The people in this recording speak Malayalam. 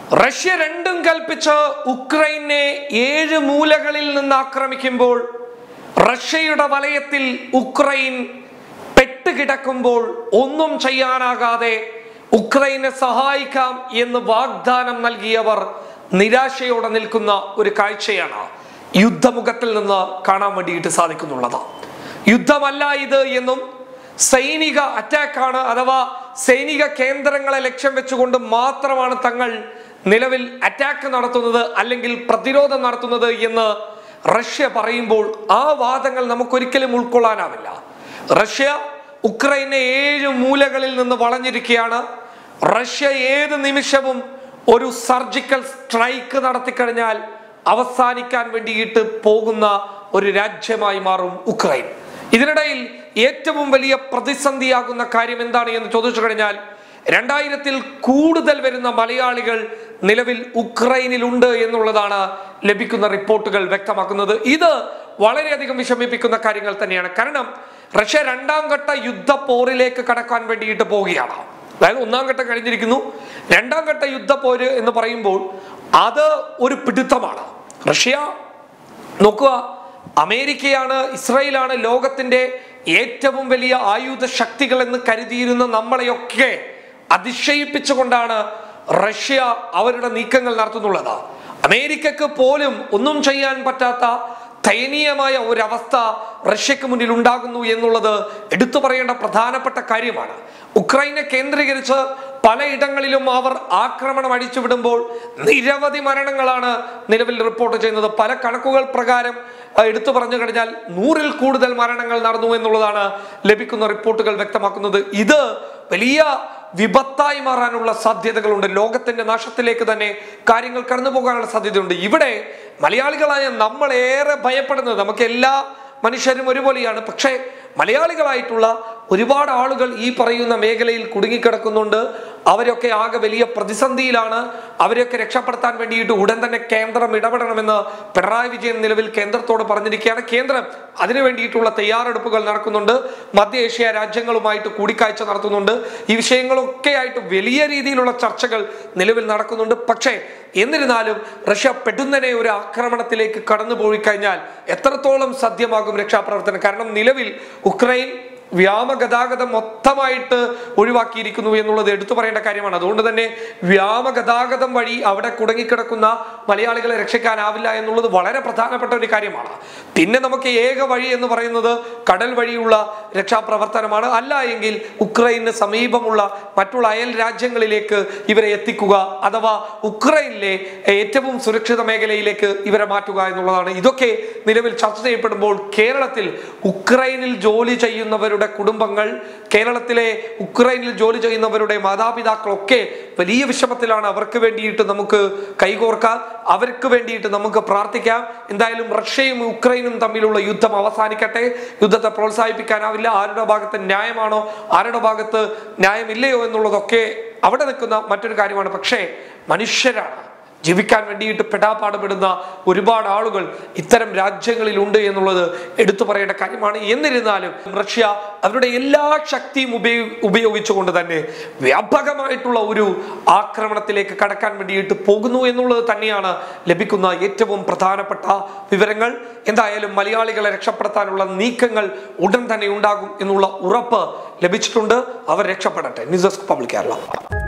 റഷ്യ രണ്ടും കൽപ്പിച്ച് ഉക്രൈനെ 7 മൂലകളിൽ നിന്ന് ആക്രമിക്കുമ്പോൾ റഷ്യയുടെ വലയത്തിൽ ഉക്രൈൻ പെട്ടുകിടക്കുമ്പോൾ ഒന്നും ചെയ്യാനാകാതെ ഉക്രൈനെ സഹായിക്കാം എന്ന് വാഗ്ദാനം നൽകിയവർ നിരാശയോടെ നിൽക്കുന്ന ഒരു കാഴ്ചയാണ് യുദ്ധമുഖത്തിൽ നിന്ന് കാണാൻ വേണ്ടിയിട്ട് സാധിക്കുന്നുള്ളത്. യുദ്ധമല്ല ഇത് എന്നും സൈനിക അറ്റാക്കാണ് അഥവാ സൈനിക കേന്ദ്രങ്ങളെ ലക്ഷ്യം വെച്ചുകൊണ്ട് മാത്രമാണ് തങ്ങൾ നിലവിൽ അറ്റാക്ക് നടത്തുന്നത് അല്ലെങ്കിൽ പ്രതിരോധം നടത്തുന്നത് എന്ന് റഷ്യ പറയുമ്പോൾ ആ വാദങ്ങൾ നമുക്കൊരിക്കലും ഉൾക്കൊള്ളാനാവില്ല. റഷ്യ ഉക്രൈനെ 7 മൂലകളിൽ നിന്ന് വളഞ്ഞിരിക്കുകയാണ്. റഷ്യ ഏത് നിമിഷവും ഒരു സർജിക്കൽ സ്ട്രൈക്ക് നടത്തിക്കഴിഞ്ഞാൽ അവസാനിക്കാൻ വേണ്ടിയിട്ട് പോകുന്ന ഒരു രാജ്യമായി മാറും ഉക്രൈൻ. ഇതിനിടയിൽ ഏറ്റവും വലിയ പ്രതിസന്ധിയാകുന്ന കാര്യം എന്താണ് എന്ന് ചോദിച്ചു കഴിഞ്ഞാൽ 2000-ൽ കൂടുതൽ വരുന്ന മലയാളികൾ നിലവിൽ ഉക്രൈനിലുണ്ട് എന്നുള്ളതാണ് ലഭിക്കുന്ന റിപ്പോർട്ടുകൾ വ്യക്തമാക്കുന്നത്. ഇത് വളരെയധികം വിഷമിപ്പിക്കുന്ന കാര്യങ്ങൾ തന്നെയാണ്. കാരണം റഷ്യ 2ാം ഘട്ട യുദ്ധപ്പോരിലേക്ക് കടക്കാൻ വേണ്ടിയിട്ട് പോവുകയാണ്. അതായത് 1ാം ഘട്ടം കഴിഞ്ഞിരിക്കുന്നു, 2ാം ഘട്ട യുദ്ധപ്പോര് എന്ന് പറയുമ്പോൾ അത് ഒരു പിടുത്തമാണ്. റഷ്യ നോക്കുക, അമേരിക്കയാണ്, ഇസ്രായേലാണ് ലോകത്തിന്റെ ഏറ്റവും വലിയ ആയുധ ശക്തികൾ എന്ന് കരുതിയിരുന്ന നമ്മളെയൊക്കെ അതിശയിപ്പിച്ചുകൊണ്ടാണ് റഷ്യ അവരുടെ നീക്കങ്ങൾ നടത്തുന്നുള്ളത്. അമേരിക്കക്ക് പോലും ഒന്നും ചെയ്യാൻ പറ്റാത്ത ദയനീയമായ ഒരവസ്ഥ റഷ്യക്ക് മുന്നിൽ ഉണ്ടാകുന്നു എന്നുള്ളത് എടുത്തു പറയേണ്ട പ്രധാനപ്പെട്ട കാര്യമാണ്. ഉക്രൈനെ കേന്ദ്രീകരിച്ച് പലയിടങ്ങളിലും അവർ ആക്രമണം അടിച്ചുവിടുമ്പോൾ നിരവധി മരണങ്ങളാണ് നിലവിൽ റിപ്പോർട്ട് ചെയ്യുന്നത്. പല കണക്കുകൾ പ്രകാരം എടുത്തു പറഞ്ഞു കഴിഞ്ഞാൽ 100-ൽ കൂടുതൽ മരണങ്ങൾ നടന്നു എന്നുള്ളതാണ് ലഭിക്കുന്ന റിപ്പോർട്ടുകൾ വ്യക്തമാക്കുന്നത്. ഇത് വലിയ വിപത്തായി മാറാനുള്ള സാധ്യതകളുണ്ട്. ലോകത്തിന്റെ നാശത്തിലേക്ക് തന്നെ കാര്യങ്ങൾ കടന്നു പോകാനുള്ള സാധ്യതയുണ്ട്. ഇവിടെ മലയാളികളായ നമ്മളേറെ ഭയപ്പെടുന്നത്, നമുക്ക് എല്ലാ മനുഷ്യരും ഒരുപോലെയാണ്, പക്ഷേ മലയാളികളായിട്ടുള്ള ഒരുപാട് ആളുകൾ ഈ പറയുന്ന മേഖലയിൽ കുടുങ്ങിക്കിടക്കുന്നുണ്ട്. അവരൊക്കെ ആകെ വലിയ പ്രതിസന്ധിയിലാണ്. അവരെയൊക്കെ രക്ഷപ്പെടുത്താൻ വേണ്ടിയിട്ട് ഉടൻ തന്നെ കേന്ദ്രം ഇടപെടണമെന്ന് പിണറായി വിജയൻ നിലവിൽ കേന്ദ്രത്തോട് പറഞ്ഞിരിക്കുകയാണ്. കേന്ദ്രം അതിനു വേണ്ടിയിട്ടുള്ള തയ്യാറെടുപ്പുകൾ നടക്കുന്നുണ്ട്. മധ്യ ഏഷ്യ രാജ്യങ്ങളുമായിട്ട് കൂടിക്കാഴ്ച നടത്തുന്നുണ്ട്. ഈ വിഷയങ്ങളൊക്കെ ആയിട്ട് വലിയ രീതിയിലുള്ള ചർച്ചകൾ നിലവിൽ നടക്കുന്നുണ്ട്. പക്ഷേ എന്നിരുന്നാലും റഷ്യ പെടുന്നനെ ഒരു ആക്രമണത്തിലേക്ക് കടന്നു പോയി കഴിഞ്ഞാൽ എത്രത്തോളം സാധ്യമാകും രക്ഷാപ്രവർത്തനം? കാരണം നിലവിൽ ഉക്രൈൻ വ്യോമഗതാഗതം മൊത്തമായിട്ട് ഒഴിവാക്കിയിരിക്കുന്നു എന്നുള്ളത് എടുത്തു പറയേണ്ട കാര്യമാണ്. അതുകൊണ്ട് തന്നെ വ്യോമഗതാഗതം വഴി അവിടെ കുടുങ്ങിക്കിടക്കുന്ന മലയാളികളെ രക്ഷിക്കാനാവില്ല എന്നുള്ളത് വളരെ പ്രധാനപ്പെട്ട ഒരു കാര്യമാണ്. പിന്നെ നമുക്ക് ഏക വഴി എന്ന് പറയുന്നത് കടൽ വഴിയുള്ള രക്ഷാപ്രവർത്തനമാണ്. അല്ല എങ്കിൽ ഉക്രൈന് സമീപമുള്ള മറ്റുള്ള അയൽ രാജ്യങ്ങളിലേക്ക് ഇവരെ എത്തിക്കുക അഥവാ ഉക്രൈനിലെ ഏറ്റവും സുരക്ഷിത മേഖലയിലേക്ക് ഇവരെ മാറ്റുക എന്നുള്ളതാണ്. ഇതൊക്കെ നിലവിൽ ചർച്ച ചെയ്യപ്പെടുമ്പോൾ കേരളത്തിൽ ഉക്രൈനിൽ ജോലി ചെയ്യുന്നവരുടെ കുടുംബങ്ങൾ, കേരളത്തിലെ ഉക്രൈനിൽ ജോലി ചെയ്യുന്നവരുടെ മാതാപിതാക്കളൊക്കെ വലിയ വിഷമത്തിലാണ്. അവർക്ക് വേണ്ടിയിട്ട് നമുക്ക് കൈകോർക്കാം, അവർക്ക് വേണ്ടിയിട്ട് നമുക്ക് പ്രാർത്ഥിക്കാം. എന്തായാലും റഷ്യയും ഉക്രൈനും തമ്മിലുള്ള യുദ്ധം അവസാനിക്കട്ടെ. യുദ്ധത്തെ പ്രോത്സാഹിപ്പിക്കാനാവില്ല. ആരുടെ ഭാഗത്ത് ന്യായമാണോ ആരുടെ ഭാഗത്ത് ന്യായമില്ലയോ എന്നുള്ളതൊക്കെ അവിടെ നിൽക്കുന്ന മറ്റൊരു കാര്യമാണ്. പക്ഷേ മനുഷ്യരാണ്, ജീവിക്കാൻ വേണ്ടിയിട്ട് പെടാപ്പാടുപെടുന്ന ഒരുപാട് ആളുകൾ ഇത്തരം രാജ്യങ്ങളിലുണ്ട് എന്നുള്ളത് എടുത്തു പറയേണ്ട കാര്യമാണ്. എന്നിരുന്നാലും റഷ്യ അവരുടെ എല്ലാ ശക്തിയും ഉപയോഗിച്ചുകൊണ്ട് തന്നെ വ്യാപകമായിട്ടുള്ള ഒരു ആക്രമണത്തിലേക്ക് കടക്കാൻ വേണ്ടിയിട്ട് പോകുന്നു എന്നുള്ളത് തന്നെയാണ് ലഭിക്കുന്ന ഏറ്റവും പ്രധാനപ്പെട്ട വിവരങ്ങൾ. എന്തായാലും മലയാളികളെ രക്ഷപ്പെടുത്താനുള്ള നീക്കങ്ങൾ ഉടൻ തന്നെ ഉണ്ടാകും എന്നുള്ള ഉറപ്പ് ലഭിച്ചിട്ടുണ്ട്. അവർ രക്ഷപ്പെടട്ടെ. News desk public Kerala.